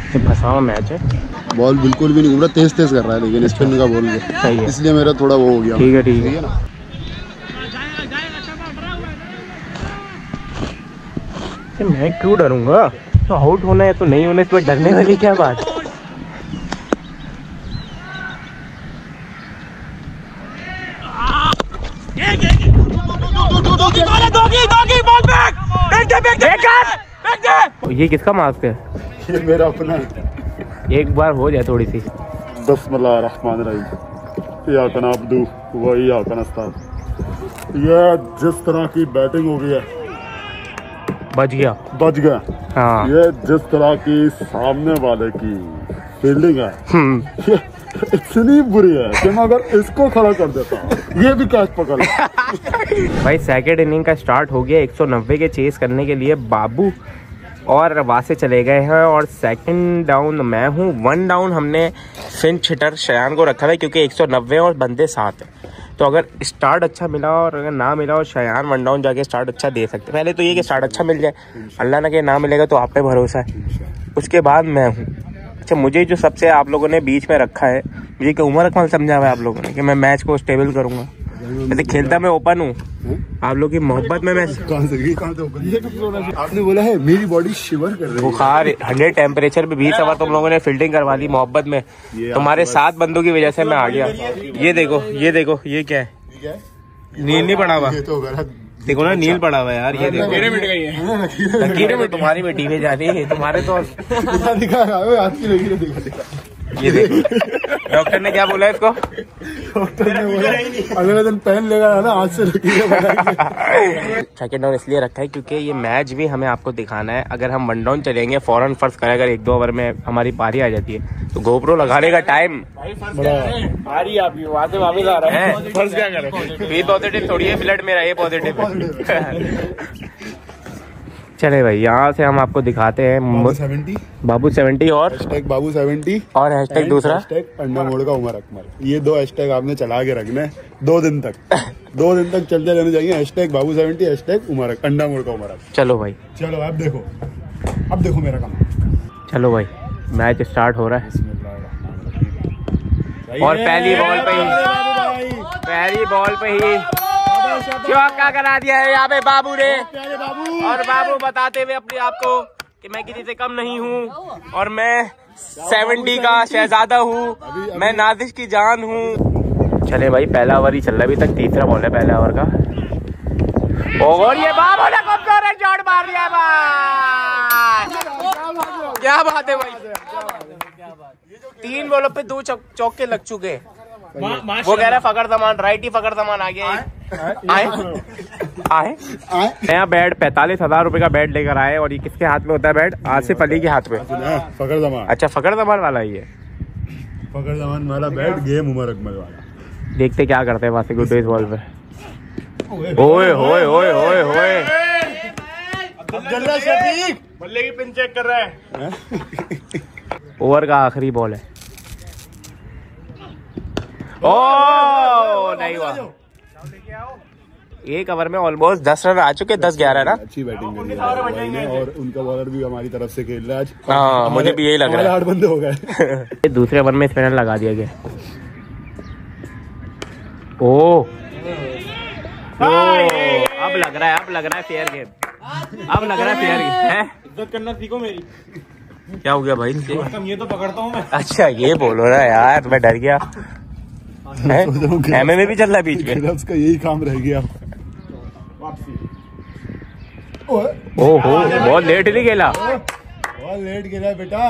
फंसा मैच है। बॉल बिल्कुल भी नहीं घूम रहा, तेज तेज कर रहा है लेकिन स्पिन का बॉल है, इसलिए मेरा थोड़ा वो हो गया। ठीक है ठीक है ना। मैं क्यों डरूंगा, तो आउट होना है तो नहीं होने से डरने वाली क्या बात। ये किसका मास्क है? ये मेरा अपना है। एक बार हो जाए थोड़ी सी। बिस्मिल्लाहिर्रहमानिर्रहीम। या कनाब्दू वही या कनस्तान। ये जिस तरह की बैटिंग हो गई है, बच गया। हाँ। ये जिस तरह की सामने वाले की फील्डिंग है, ये इतनी बुरी है कि मैं अगर इसको खड़ा कर देता हूँ ये भी कैच पकड़ भाई सेकेंड इनिंग का स्टार्ट हो गया। 190 के चेस करने के लिए बाबू और वासे चले गए हैं और सेकंड डाउन मैं हूँ। 1 डाउन हमने फिंच हिटर शयान को रखा है क्योंकि 190 और बंदे 7 हैं। तो अगर स्टार्ट अच्छा मिला और अगर ना मिला और शयान 1 डाउन जाके स्टार्ट अच्छा दे सकते। पहले तो ये कि स्टार्ट अच्छा मिल जाए, अल्लाह ना के ना मिलेगा तो आप पे भरोसा है। उसके बाद मैं हूँ। अच्छा, मुझे जो सबसे आप लोगों ने बीच में रखा है, मुझे कि उमर अकमल समझा हुआ है आप लोगों ने कि मैं मैच को स्टेबल करूँगा। वैसे खेलता मैं ओपन हूँ, आप लोग की मोहब्बत में मैं आपने बोला है मेरी बॉडी शिवर कर रही है। बुखार 100 टेम्परेचर पे 20 ओवर तुम लोगों ने फील्डिंग करवा दी मोहब्बत में। तुम्हारे 7 बंदों की वजह से मैं आ गया। ये देखो ये क्या है? नील नहीं पड़ा हुआ, देखो ना नील पड़ा हुआ यार। ये देखो लकीरें में तुम्हारी बेटी में जानी, तुम्हारे तो ये देखो। डॉक्टर ने क्या बोला इसको? डॉक्टर ने बोला अगले दिन पेन लेगा ना, आज से सेकंड डाउन इसलिए रखा है क्योंकि ये मैच भी हमें आपको दिखाना है। अगर हम 1 डाउन चलेंगे फौरन, फर्ज करें अगर 1-2 ओवर में हमारी पारी आ जाती है तो गोप्रो लगाने का टाइम पारी आप वापस आ रहा है। फर्ज क्या करें, ये पॉजिटिव थोड़ी है, ब्लड मेरा ये पॉजिटिव है। चले भाई यहाँ से हम आपको दिखाते हैं बाबू 70 और बाबू 70 और हैशटैग दूसरा अंडा मोड़ का उमर अकमल। ये 2 हैशटैग आपने चला के रखना है 2 दिन तक। 2 दिन तक चलते रहने चाहिए। हैशटैग बाबू 70, हैशटैग उमर अंडा मोड़ का उमर अकमल। चलो भाई, चलो अब देखो मेरा काम। चलो भाई मैच स्टार्ट हो रहा है और पहली बॉल पे ही चौका करा दिया है यहाँ पे बाबू ने। और बाबू बताते हुए अपने आप को कि मैं किसी से कम नहीं हूँ और मैं 70 का शहजादा हूँ, मैं नाजिश की जान हूँ। चले भाई पहला ओवर ही चल रहा है अभी तक, तीसरा बॉल है पहले ओवर का। और ये बाबू ने खूबसूरत शॉट मार दिया भाई। क्या बात है भाई, 3 बॉलों पे 2 चौके लग चुके। वो कह रहा है फकर जमान, राइट ही फकर जमान आ गया। आए नया बैट 45,000 रुपए का बैट लेकर आए। और ये किसके हाथ में होता है बैट? आसिफ अली के हाथ में। फकर जमान। अच्छा फकर जमान वाला ही है, फकर जमान वाला बैट, गेम उमर अकमल वाला। देखते क्या करते हैं वासी गुड बॉल पे। ओए होए होए होए होए, अब्दुल्ला शफीक बल्ले की पिन चेक कर रहा है। ओवर का आखिरी बॉल है। ओ नहीं हुआ। 1 ओवर में ऑलमोस्ट 10 रन आ चुके, 10-11 ना। अच्छी बैटिंग करी है और उनका बॉलर भी हमारी तरफ से खेल रहा है आज। हाँ मुझे भी यही लग रहा है। 8 बंदे हो गए। दूसरे ओवर में स्पिनर लगा दिया गया। ओ अब लग रहा है फेयर गेम। अब लग रहा है फेयर गेम है। इज्जत करना सीखो मेरी। क्या हो गया भाई? ये तो पकड़ता हूँ मैं। अच्छा ये बोलो ना यार, मैं डर गया। एमएमए भी चल रहा है बीच में, उसका यही काम रह गया। ओहो बहुत लेट नहीं खेला, बहुत लेट खेला बेटा।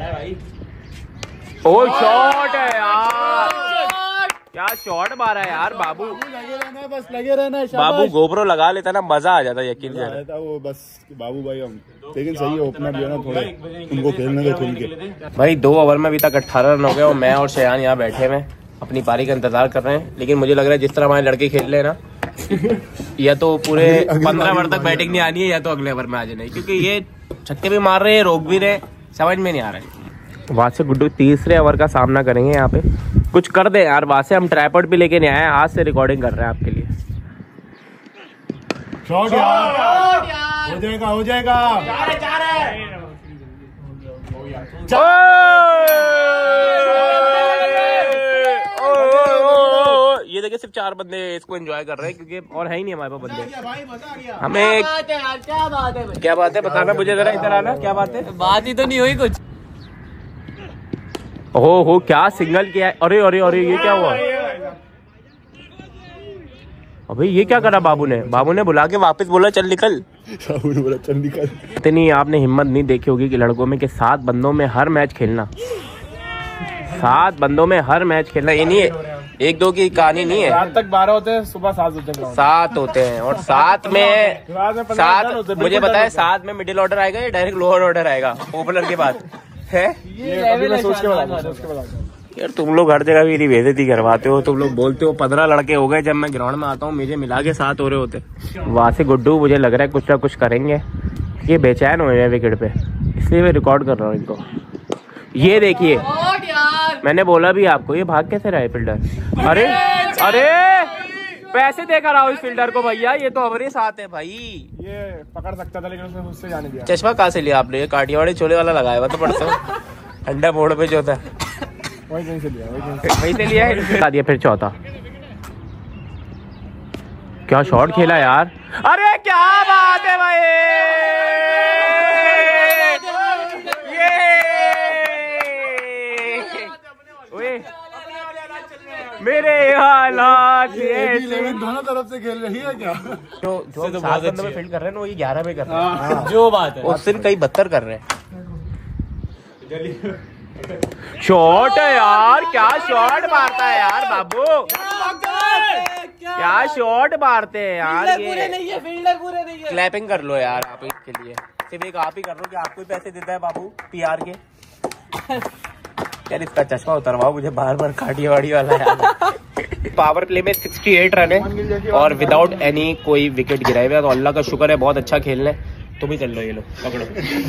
ओ शॉट है यार, क्या शॉट मारा है यार बाबू। लगे रहना बाबू गोप्रो लगा लेता ना, मजा आ जाता यकीन जाता वो बस। बाबू भाई हम लेकिन सही है, ओपनर जो है ना थोड़े उनको खेलने दो खुल के। भाई 2 ओवर में अभी तक 18 रन हो गए और मैं और शयान यहाँ बैठे हुए अपनी पारी का इंतजार कर रहे हैं। लेकिन मुझे लग रहा है जिस तरह हमारे लड़के खेल रहे हैं ना, या तो पूरे 15 ओवर तक बैटिंग नहीं आनी है या तो अगले ओवर में आ जाना है, क्योंकि ये छक्के भी मार रहे हैं, रोक भी रहे, समझ में नहीं आ रहा है। वासे गुड्डू तीसरे ओवर का सामना करेंगे यहाँ पे। कुछ कर दे यार वासे, हम ट्राइपॉड भी लेके नहीं आए, आज से रिकॉर्डिंग कर रहे हैं आपके लिए। शॉट यार, हो जाएगा ये देखिए सिर्फ 4 बंदे इसको एंजॉय कर रहे हैं क्योंकि और है ही नहीं हमारे पास बंदे। हमें क्या बात है बताना मुझे जरा, इधर आना। क्या बात है? बात ही तो नहीं हुई कुछ। हो क्या सिग्नल किया है? अरे अरे अरे ये क्या हुआ? अबे ये क्या करा बाबू ने? बाबू ने बुला के वापस बोला चल निकल। बाबू ने बोला चल निकल। इतनी आपने हिम्मत नहीं देखी होगी कि लड़कों में कि 7 बंदों में हर मैच खेलना। 7 बंदों में हर मैच खेलना, ये नहीं है 1-2 की कहानी नहीं है। रात तक 12 होते हैं, सुबह 7 होते हैं। 7 होते हैं और 7 में 7 मुझे पता है 7 में मिडिल ऑर्डर आएगा या डायरेक्ट लोअर ऑर्डर आएगा ओपनर के बाद है। ये सोच के बता यार तुम लोग हर जगह मेरी बेइज्जती करवाते हो। तुम लोग बोलते हो 15 लड़के हो गए, जब मैं ग्राउंड में आता हूँ मुझे मिला के 7 हो रहे होते। वहां से गुड्डू मुझे लग रहा है कुछ ना कुछ करेंगे। ये बेचैन हुए हैं विकेट पे, इसलिए मैं रिकॉर्ड कर रहा हूँ इनको। ये देखिए मैंने बोला भी आपको, ये भाग कैसे रहा है फील्डर? अरे अरे पैसे देकर आओ इस फील्डर को भैया, ये तो हमारे साथ है भाई। ये पकड़ सकता था लेकिन उसने मुझसे जाने दिया। चश्मा कहाँ से लिया आपने? ये काठियावाड़ी चोले वाला लगाया हुआ तो परसों ठंडा मोड़ पे जो था वही कहीं से लिया, वही से लिया है। दिया फिर चौथा। क्या शॉट खेला यार! अरे क्या बात है भाई! ये मेरे हालात दोनों तरफ से खेल रही है क्या? जो 7 बंदों में फील्ड कर रहे हैं ना, वो ये 11 में कर रहे हैं। जो बात है उस दिन कई 72 कर रहे हैं। शॉट है यार, क्या शॉट मारता है यार बाबू, क्या शॉट मारते हैं यार। ये फील्डर पूरे नहीं है। क्लैपिंग कर लो यार आप इसके लिए, सिर्फ एक आप ही कर लो कि आपको ही पैसे देता है बाबू पीआर के। यार इसका चश्मा उतरवाओ मुझे बार काठियावाड़ी वाला यार। पावर प्ले में 68 रन है और विदाउट एनी कोई विकेट गिराए हुए, तो अल्लाह का शुक्र है। बहुत अच्छा खेल रहे हैं। तुम ही चल लो, ये लो पकड़ो।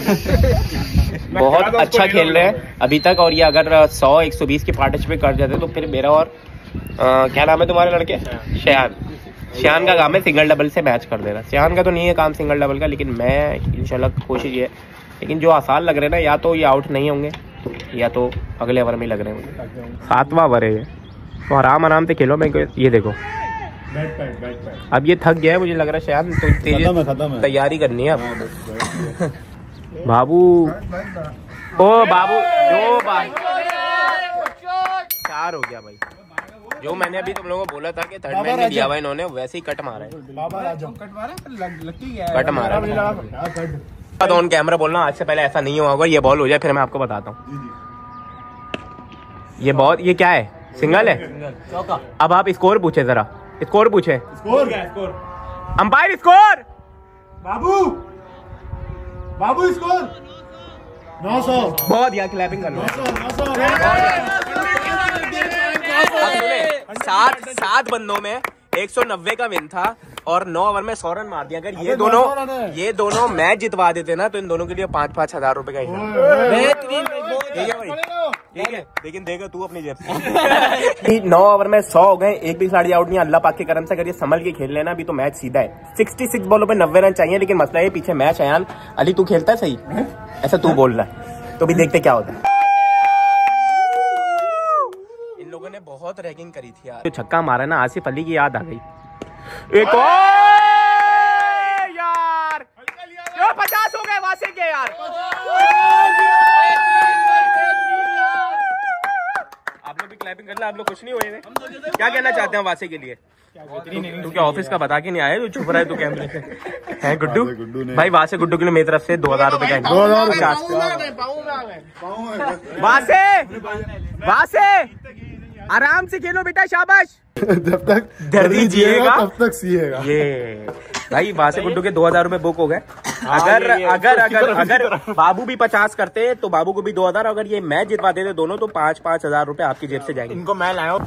बहुत अच्छा खेल रहे हैं अभी तक। और ये अगर 100-120 की पार्टिसिपेट कर जाते तो फिर मेरा और क्या नाम है तुम्हारे लड़के? श्यान का काम है सिंगल डबल से मैच कर देना। श्यान का तो नहीं है काम सिंगल डबल का, लेकिन मैं इंशाल्लाह कोशिश ये है। लेकिन जो आसान लग रहे हैं ना, या तो ये आउट नहीं होंगे या तो अगले ओवर में लग रहे होंगे। 7वां ओवर है तो आराम से खेलो। मैं ये देखो अब ये थक गया है मुझे लग रहा है। शायद तो तेरी तैयारी करनी है अब। बाबू ओ बाबू जो बात 4 हो गया भाई। जो मैंने अभी तुम लोगों को बोला था कि थर्ड मैन नहीं दिया हुआ इन्होंने, वैसे ही कट मारा है। कट मारा ऑन कैमरा बोलना, आज से पहले ऐसा नहीं हुआ होगा। ये बॉल हो जाए फिर मैं आपको बताता हूँ। ये बॉल ये क्या है? सिंगल है। अब आप स्कोर पूछे, जरा स्कोर पूछे। Umpire score. बाबू स्कोर 900। बहुत यार क्लैपिंग कर लो। 7 बंदों में 190 का विन था और 9 ओवर में 100 रन मार दिया। अगर ये दोनों मैच जितवा देते ना तो इन दोनों के लिए 5-5 हजार रुपए का इनाम। ठीक है भाई, ठीक है। लेकिन देगा तू अपनी जेब से। 9 ओवर में 100 हो गए, एक भी खिलाड़ी आउट नहीं। अल्लाह पाक के करम से अगर ये संभल के खेल लेना अभी तो मैच सीधा है। 66 बॉलों पे 90 रन चाहिए, लेकिन मसला है पीछे मैच है। अली तू खेलता है सही? ऐसा तू बोल रहा है तो भी देखते क्या होता है। इन लोगों ने बहुत रैगिंग करी थी यार। जो छक्का मारा ना आसिफ अली की याद आ गई। एक और यार 50 हो गए वासे के यार। आप लोग भी क्लैपिंग कर ले, आप लोग कुछ नहीं हुए। क्या कहना चाहते हैं वासे के लिए? तू क्या ऑफिस का बता के नहीं आया? तू छुप रहा है तू कैमरे से है गुड्डू भाई। वासे गुड्डू के लिए मेरी तरफ से 2000 रुपए का 2050। वासे आराम से खेलो बेटा, शाबाश। जब तक दर्दी जिएगा तब तक सीएगा। ये भाई वासे गुड्डू के 2000 रुपए बुक हो गए। अगर बाबू भी 50 करते तो बाबू को भी 2000। अगर ये मैच जितवा देते दोनों तो 5-5 हजार रुपए आपकी जेब से जाएंगे। इनको मैं लाया।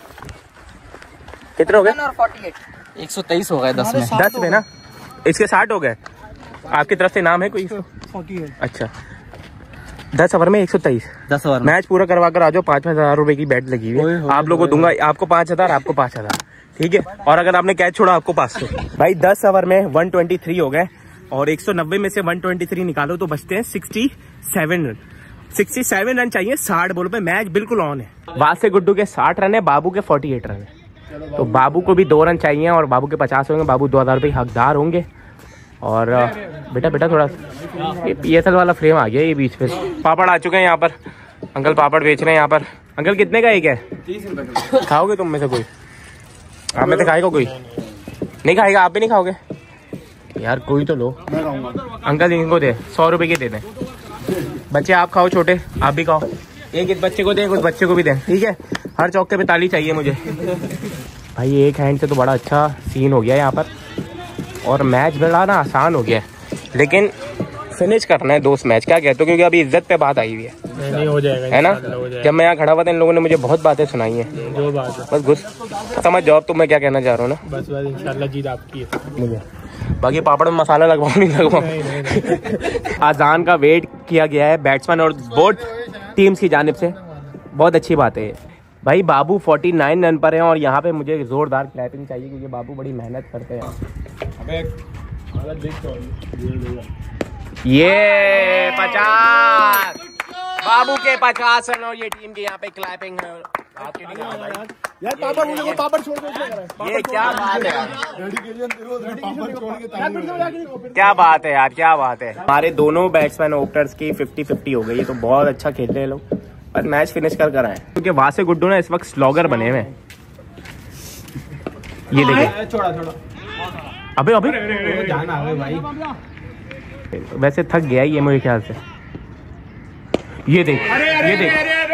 कितने हो गए? 123 हो गए 10 में ना। इसके 60 हो गए। आपकी तरफ से नाम है कोई? 48। अच्छा 10 ओवर में 123। 10 ओवर मैच पूरा करवा कर आ जाओ। 5-5 हजार रुपए की बैट लगी हुई है। आप लोगों को दूंगा, आपको 5000, आपको 5000। ठीक है। और अगर आपने कैच छोड़ा आपको 500। भाई 10 ओवर में 123 हो गए और 190 में से 123 निकालो तो बचते हैं 67 रन। 67 रन चाहिए 60 बॉल पे, मैच बिल्कुल ऑन है। वासे गुड्डू के 60 रन है, बाबू के 48 रन है। तो बाबू को भी 2 रन चाहिए और बाबू के 50 होंगे। बाबू 2000 रुपये हकदार होंगे। और बेटा थोड़ा ये PSL वाला फ्रेम आ गया ये बीच पे। पापड़ आ चुके हैं यहाँ पर, अंकल पापड़ बेच रहे हैं यहाँ पर। अंकल कितने का एक है? 30 रुपए। खाओगे तुम में से कोई? आप में से खाएगा कोई? नहीं खाएगा? आप भी नहीं खाओगे यार? कोई तो लो। अंकल इनको दे, 100 रुपए के दे दें। बच्चे आप खाओ, छोटे आप भी खाओ। एक इस बच्चे को दे, उस बच्चे को भी दें, ठीक है? हर चौके पे ताली चाहिए मुझे। भाई एक हैंड से तो बड़ा अच्छा सीन हो गया यहाँ पर। और मैच बड़ा ना आसान हो गया है, लेकिन फिनिश करना है दोस्त मैच। क्या कहते हो? क्योंकि अभी इज्जत पे बात आई हुई है। नहीं हो जाएगा, है ना? जब मैं यहाँ खड़ा हुआ था इन लोगों ने मुझे बहुत बातें सुनाई हैं। जो बात है बस घुस समझ जाओ तुम मैं क्या कहना चाह रहा हूँ ना। बस इंशाल्लाह जीत आपकी है। मुझे बाकी पापड़ में मसाला लगवाओ नहीं लगवाओ। आजान का वेट किया गया है बैट्समैन और बोथ टीम्स की जानिब से। बहुत अच्छी बात है भाई। बाबू 49 रन पर हैं और यहाँ पे मुझे जोरदार क्लैपिंग चाहिए क्योंकि बाबू बड़ी मेहनत करते हैं। ये 50 बाबू के 50 रन और ये टीम के यहाँ पे क्लैपिंग है। आपके लिए यार पापड़ छोड़ दो। ये क्या बात है यार? क्या बात है यार, क्या बात है। हमारे दोनों बैट्समैन ओपनर्स की 50-50 हो गई, तो बहुत अच्छा खेल रहे हैं लोग। बस मैच फिनिश कर आए क्योंकि वासे गुड्डू ना इस वक्त स्लॉगर बने हुए हैं। ये देखिए छोड़ा अबे जाना है भाई। वैसे थक गया ये मेरे ख्याल से। ये देख ये देख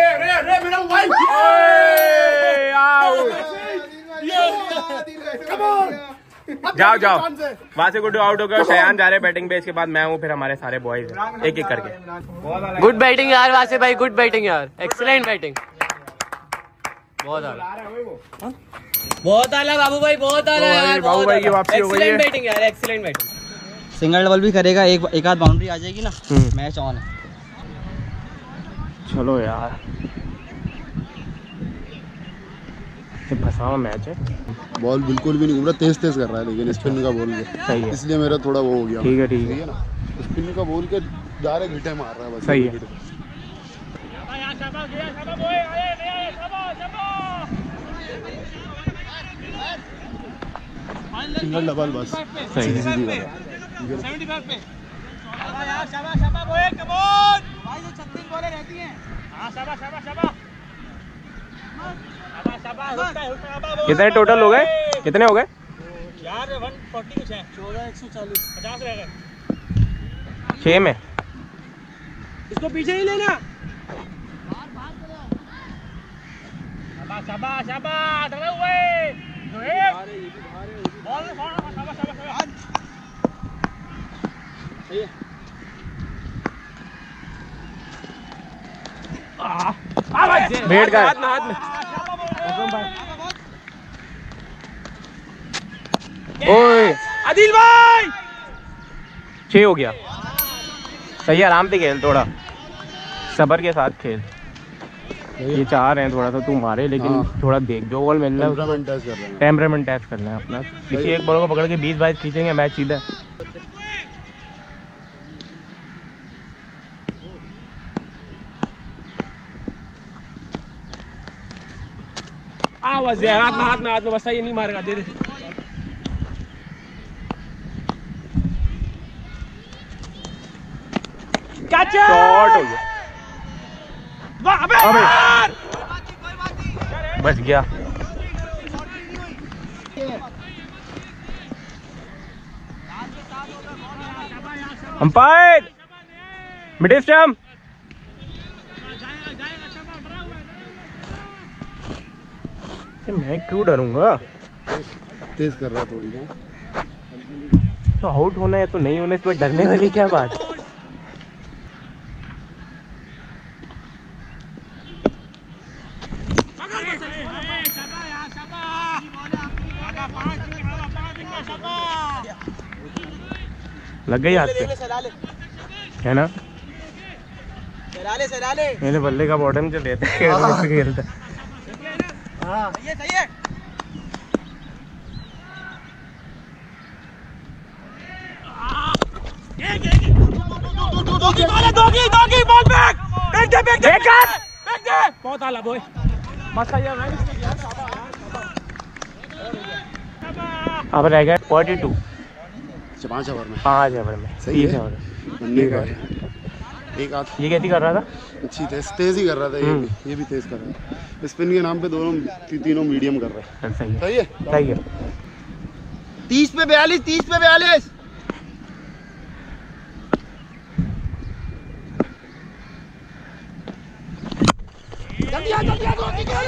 जाओ वासे गुड्डू आउट हो गया। शयान जा रहे बैटिंग पे, इसके बाद मैं हूँ, फिर हमारे सारे बॉयज एक एक करके। गुड बैटिंग यार वासे भाई, गुड बैटिंग यार, एक्सीलेंट बैटिंग। बहुत आला बाबू भाई, बहुत आला यार। बाबू भाई की वापसी हो गई है। एक्सीलेंट बैटिंग यार, एक्सीलेंट बैटिंग। सिंगल डबल भी करेगा, एक आध बाउंड्री आ जाएगी ना, मैच ऑन है। चलो यार ये फंसा हुआ मैच है। बॉल बिल्कुल भी नहीं घूम रहा, तेज कर रहा है, लेकिन स्पिन का बॉल सही है, इसलिए मेरा थोड़ा वो हो गया। ठीक है ना, स्पिन का बॉल के डायरेक्ट घिटे मार रहा है बस। सही है। सिंगल डबल बस सही सीधी है। कितने टोटल हो गए? कितने हो गए यार? 140 कुछ है। 14 140 50 रह गए 6 में। इसको पीछे ही लेना। शाबाश शाबाश डरे हुए बॉल शाबाश शाबाश सही है। भेड़ का हाथ में ओए आदिल भाई 6 हो गया। सही है, आराम से खेल, थोड़ा सबर के साथ खेल। ये 4 हैं, थोड़ा सा तू मारे, लेकिन थोड़ा देख जो बॉल मिल रहा है टेम्परामेंट टेस्ट करना है अपना। किसी एक बॉल को पकड़ के 20-22 खींचेंगे मैच सीधा। आवाज है हाथ में बस ये नहीं मारेगा। दे शॉट हो गया। अबे बच गया। Umpire middle stump. मैं क्यों डरूंगा? तेज कर रहा है थोड़ी ना। तो आउट होना है तो नहीं होना, इसमें डरने वाली क्या बात? लग गई हाथ पे है ना? मेरे बल्ले का बॉटम जो लेते हैं खेलता है। सही है। दोगी बॉल बैक बहुत आला बॉय, मस्त है यार। अब रह गए 42 5 ओवर में 5 ओवर में 30 ओवर। एक आध ये कैसी कर रहा था? अच्छी तेज ही कर रहा था, ये भी तेज कर रहा है। स्पिन के नाम पे तीनों मीडियम कर रहे हैं। सही है, सही है, सही है। 30 पे 42, 30 पे 42। जल्दी आ, जल्दी आ, जल्दी आ।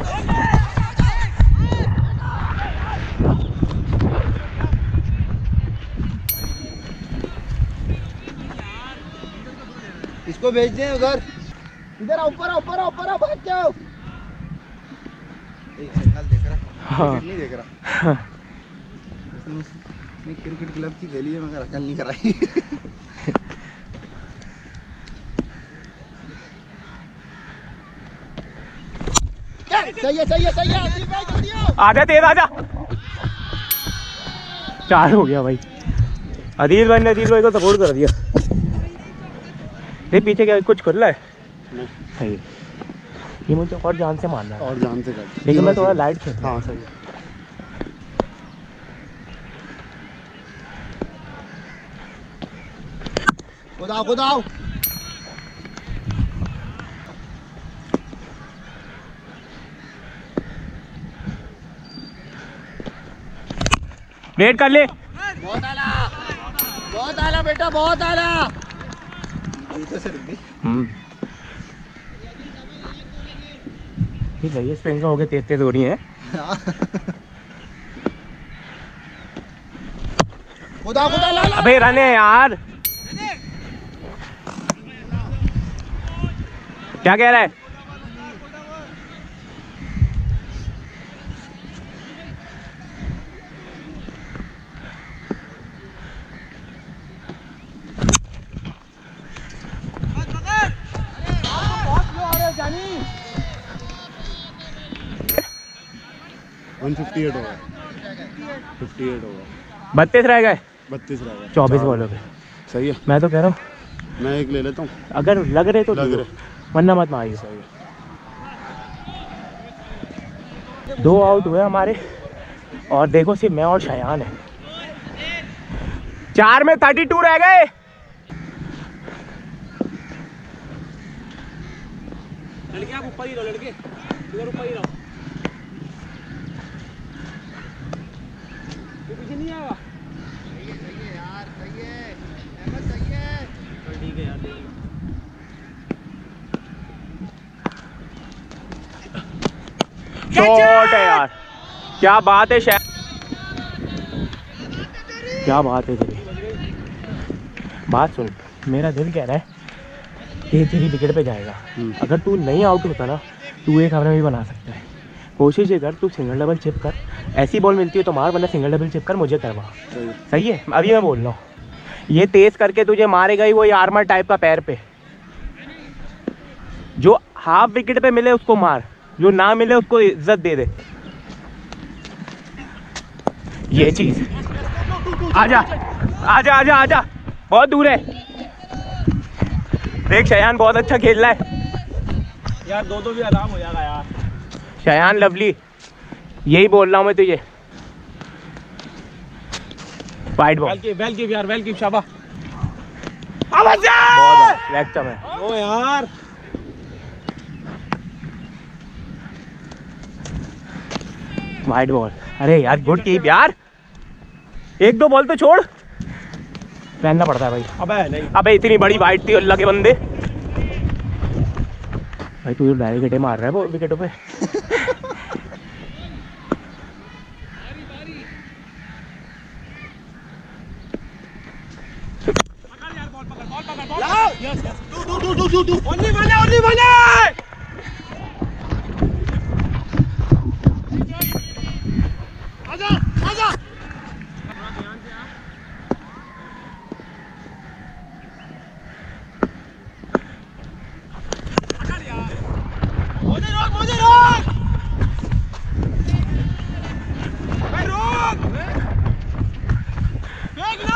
इसको भेज दें उधर, इधर आओ, ऊपर आओ, ऊपर आओ, ऊपर आओ, भाग जाओ। एक सिग्नल देख रहा, हाँ। नहीं देख रहा। मैं क्रिकेट क्लब की खेली है मगर अकल नहीं कराई। सही है, सही है, सही है। आदिल भाई जल्दी आओ। आजा तेज आजा। 4 हो गया भाई। अदील भाई ने अदील भाई को सपोर्ट कर दिया। ये पीछे क्या कुछ खुल रहा है? नहीं। सही है। ये मुझे और जान से मारना है, और जान से कर, लेकिन मैं थोड़ा लाइट खेल। हाँ सही है। खुदाओ, खुदाओ। वेट कर ले। बहुत आला बेटा, बहुत आला। ठीक है, ये स्पिन का हो गया, तेज हो रही है। खुदा खुदा ला ला। अबे रन है यार। क्या कह रहा है? वन 58 होगा, 58 होगा। 32 रह गए, 32 रह गए, 24 बॉलों पे। सही है। मैं तो कह रहा हूँ मैं एक ले लेता हूँ, अगर लग रहे तो लग रहे। वरना मत मारिए। सही है। 2 आउट हुए हमारे, और देखो सिर्फ मैं और शयान है। 4 में 32 रह गए। लड़के आप ऊपर ही रहो, लड़के इधर ऊपर ही रहो। पीछे नहीं आएगा। सही है यार, सही है अहमद, सही है। ठीक है यार, शॉट है यार, क्या बात है शायद, क्या बात है तेरी। बात सुन, मेरा दिल कह रहा है ये तेरी विकेट पे जाएगा। अगर तू नहीं आउट होता ना, तू एक रन भी बना सकता है। कोशिश ये कर, तू सिंगल डबल चिप कर। ऐसी बॉल मिलती है तो मार, वरना सिंगल डबल चिप कर, मुझे करवा। सही है, अभी मैं बोल रहा हूँ। ये तेज करके तुझे मारेगा ही, वो आर्मर टाइप का पैर पे। जो हाफ विकेट पे मिले उसको मार, जो ना मिले उसको इज्जत दे दे। ये चीज। आजा आजा आजा आजा, बहुत दूर है। देख शयान बहुत अच्छा खेल रहा है यार। 2-2 भी आराम हो जाएगा यार। शयान लवली, यही बोल रहा हूँ मैं तुझे। वाइड बॉल, वेल कीप यार, वेल कीप, शाबाश। लेग है। ओ यार, वाइड बॉल। अरे यार गुड कीप यार, 1-2 बॉल तो छोड़, पहनना पड़ता है भाई। अबे नहीं, अबे इतनी बड़ी वाइड थी अल्लाह के बंदे। भाई तू डायरेक्ट विकेट मार रहा है वो विकेटों पे। ओनली वन है, ओनली वन है। आजा आजा। मुझे रोक भाई, रोक देखना।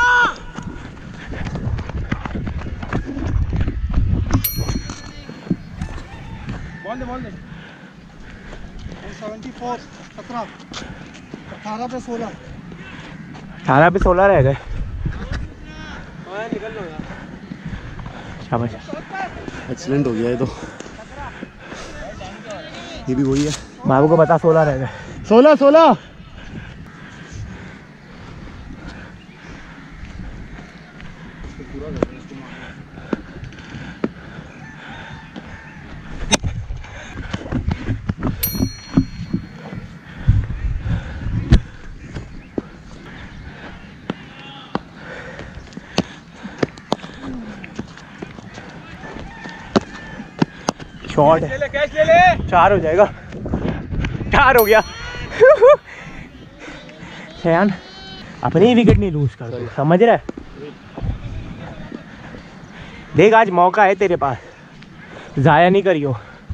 74 17 18 पे 16 18 पे 16 रह गए। शाबाश, एक्सीलेंट हो गया ये तो। ये भी वही है। बाबू को बता 16 रह गए। 16 शॉट है, 4 हो जाएगा, 4 हो गया। शयान अपनी विकेट नहीं लूज कर, समझ रहा है? देख आज मौका है तेरे पास, जाया नहीं करियो।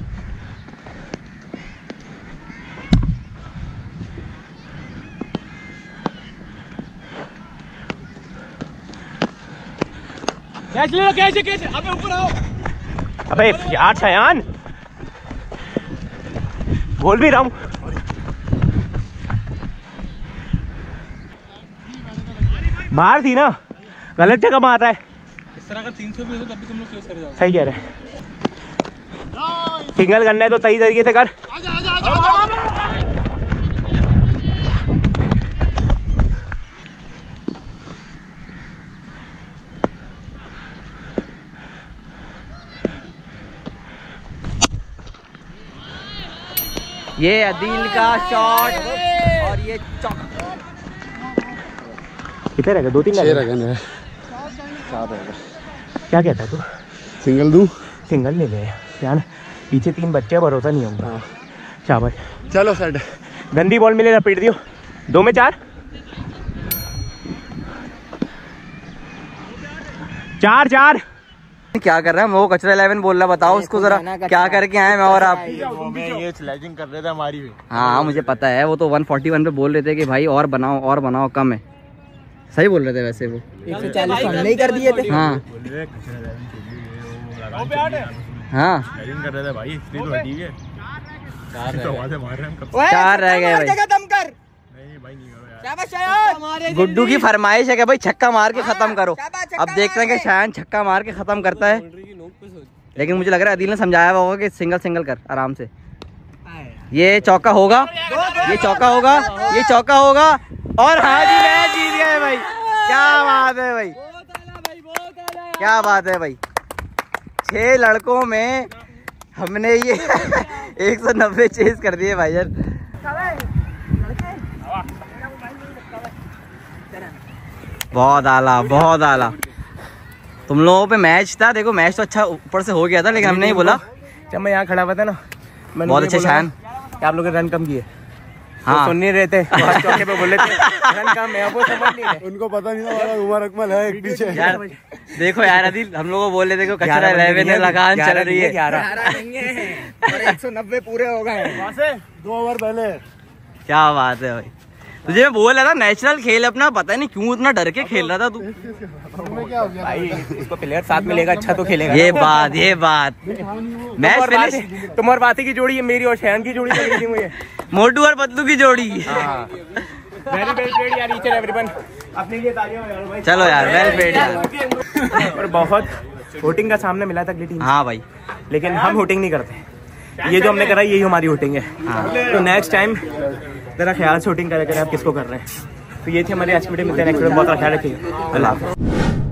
कैच ले लो, कैच। अबे ऊपर आओ। अबे यार शयान, बोल भी रहा हूँ। बाहर थी ना, गलत जगह मार रहा है। इस तरह का 300 भी हो तब भी तुम लोग क्यों कर जाओगे? सही कह रहे हैं, सिंगल करना है तो सही तरीके से कर। ये अदील का शॉट और ये चौका। कितने रह गए? 2-3 रह गए। क्या कहता है तू? सिंगल दूं? सिंगल नहीं ले यार, पीछे 3 बच्चे, भरोसा नहीं होगा। शाबाश, चलो सेट। गंदी बॉल मिले लपेट दियो। 2 में 4 4। क्या कर रहा है वो? कचरा 11 बोल रहा, बताओ उसको जरा क्या करके आए मैं और आप? ये स्लेजिंग कर रहे थे हमारी भी। हाँ मुझे पता है, वो तो 141 पे बोल रहे थे कि भाई और बनाओ, कम है। सही बोल रहे थे वैसे वो। 140 हमने ही कर दिए थे। हाँ हाँ कर रहे थे भाई, इसलिए तो ठीक है। 4 रह गए भाई। गुड्डू की फरमाइश है कि भाई छक्का मार के खत्म करो। अब देखते हैं कि शायद छक्का मार के खत्म करता है, लेकिन मुझे लग रहा है अदील ने समझाया होगा कि सिंगल कर आराम से। ये चौका होगा, ये चौका होगा, ये चौका होगा और हाँ जी मैच जीत गए भाई। क्या बात है भाई, क्या बात है भाई। 6 लड़कों में हमने ये 190 चेस कर दिए भाई यार। बहुत आला। तुम लोगों पे मैच था, देखो मैच तो अच्छा ऊपर से हो गया था, लेकिन हमने ही बोला। जब मैं यहाँ खड़ा हुआ था ना, बहुत अच्छे शान आप लोग रन कम किए। हाँ सुन नहीं रहे थे, चौके पे बोले थे रन कम है, वो समझ नहीं रहे। उनको पता नहीं था उमर अकमल है एक पीछे। यार देखो यार अदील, हम लोग को बोले थे कचरा 11 में लगान चल रही है। 190 पूरे हो गए 2 ओवर पहले। क्या बात है भाई, तुझे मैं बोल रहा था नेशनल खेल अपना, पता नहीं क्यों इतना डर के खेल रहा था तू। भाई उसको प्लेयर साथ मिलेगा अच्छा तो खेलेगा। ये बात मैच फिनिश। तुम और बाती की जोड़ी है, मेरी और शयान की जोड़ी लग रही थी मुझे। मोटू और पतलू की जोड़ी। वेरी वेल प्लेड यार, ईच एंड एवरीवन। अपने लिए तालियां बजाओ भाई। चलो यार, वेल प्लेड यार। और बहुत होटिंग का सामने मिला था अगली टीम। हाँ भाई, लेकिन हम होटिंग नहीं करते, ये जो हमने करा यही हमारी होटिंग है। तो नेक्स्ट टाइम जरा ख्याल से होटिंग करें आप किसको कर रहे हैं। तो ये थी हमारी आज की वीडियो, मिलते हैं नेक्स्ट वीडियो। बहुत ख्याल रखिए, अल्लाह हाफ़िज़।